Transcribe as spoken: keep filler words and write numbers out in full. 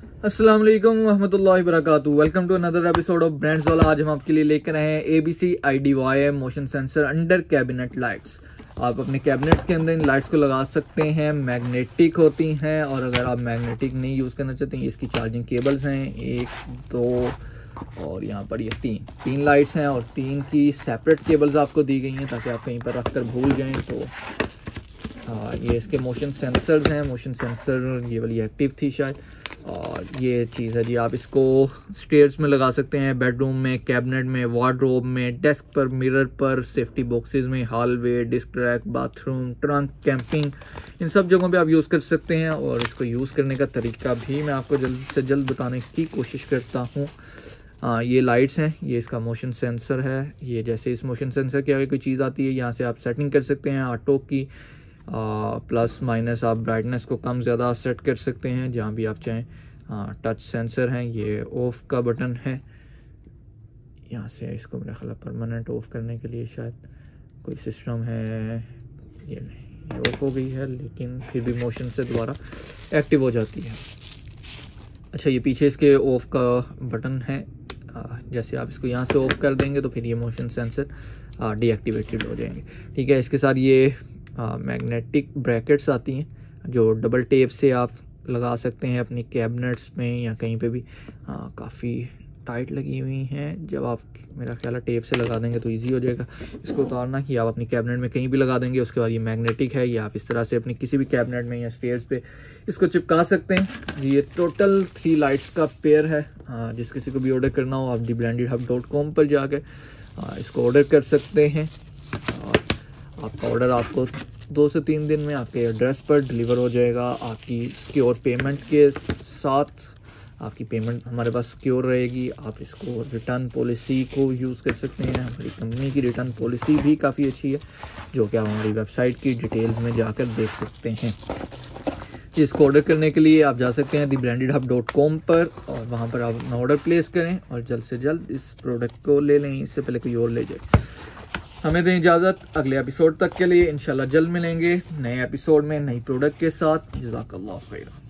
अस्सलाम वालेकुम रहमतुल्लाहि वबरकातुहू। Welcome to another episode of brands वाला। आज हम आपके लिए लेकर आए हैं ABC IDY motion sensor under cabinet lights. आप अपने कैबिनेट्स के अंदर इन लाइट्स को लगा सकते हैं। मैग्नेटिक होती हैं, और अगर आप मैग्नेटिक नहीं यूज़ करना चाहते हैं, इसकी चार्जिंग केबल्स हैं, एक दो और यहाँ पर ये तीन तीन लाइट्स हैं, और तीन की सेपरेट केबल्स आपको दी गई हैं ताकि आप कहीं पर रख कर भूल जाएँ तो। हाँ, ये इसके मोशन सेंसर्स हैं। मोशन सेंसर ये वाली एक्टिव थी शायद, और ये चीज़ है जी। आप इसको स्टेयर्स में लगा सकते हैं, बेडरूम में, कैबिनेट में, वार्डरोब में, डेस्क पर, मिरर पर, सेफ्टी बॉक्सेस में, hallway, disc rack, bathroom, trunk, camping, इन सब जगहों पे आप यूज़ कर सकते हैं। और इसको यूज़ करने का तरीका भी मैं आपको जल्द से जल्द बताने की कोशिश करता हूँ। हाँ, ये लाइट्स हैं, ये इसका मोशन सेंसर है। ये जैसे इस मोशन सेंसर की आगे कोई चीज़ आती है, यहाँ से आप सेटिंग कर सकते हैं ऑटो की, प्लस माइनस आप ब्राइटनेस को कम ज़्यादा सेट कर सकते हैं जहाँ भी आप चाहें। हाँ, टच सेंसर हैं। ये ऑफ का बटन है, यहाँ से इसको मेरा ख्याल परमानेंट ऑफ करने के लिए शायद कोई सिस्टम है। ये नहीं, ये ऑफ हो गई है, लेकिन फिर भी मोशन से दोबारा एक्टिव हो जाती है। अच्छा, ये पीछे इसके ऑफ का बटन है। जैसे आप इसको यहाँ से ऑफ कर देंगे तो फिर ये मोशन सेंसर डीएक्टिवेटेड हो जाएंगे। ठीक है, इसके साथ ये मैग्नेटिक ब्रैकेट्स आती हैं जो डबल टेप से आप लगा सकते हैं अपनी कैबिनेट्स में या कहीं पे भी। काफ़ी टाइट लगी हुई हैं। जब आप मेरा ख्याल है टेप से लगा देंगे तो इजी हो जाएगा इसको उतारना। कि आप अपनी कैबिनेट में कहीं भी लगा देंगे, उसके बाद ये मैग्नेटिक है, या आप इस तरह से अपनी किसी भी कैबिनेट में या स्टेयर्स पे इसको चिपका सकते हैं। ये टोटल थ्री लाइट्स का पेयर है। हाँ, जिस किसी को भी ऑर्डर करना हो आप the branded hub dot com पर जाकर इसको ऑर्डर कर सकते हैं। आपका ऑर्डर आपको दो से तीन दिन में आपके एड्रेस पर डिलीवर हो जाएगा। आपकी सिक्योर पेमेंट के साथ आपकी पेमेंट हमारे पास सिक्योर रहेगी। आप इसको रिटर्न पॉलिसी को यूज़ कर सकते हैं। हमारी कंपनी की रिटर्न पॉलिसी भी काफ़ी अच्छी है, जो कि आप हमारी वेबसाइट की डिटेल्स में जाकर देख सकते हैं। इसको ऑर्डर करने के लिए आप जा सकते हैं the branded hub dot com पर, और वहाँ पर आप अपना ऑर्डर प्लेस करें और जल्द से जल्द इस प्रोडक्ट को ले लें, इससे पहले कोई और ले जाए। हमें दें इजाज़त, अगले एपिसोड तक के लिए इंशाल्लाह जल्द मिलेंगे नए एपिसोड में नई प्रोडक्ट के साथ। जज़ाकल्लाह खैर।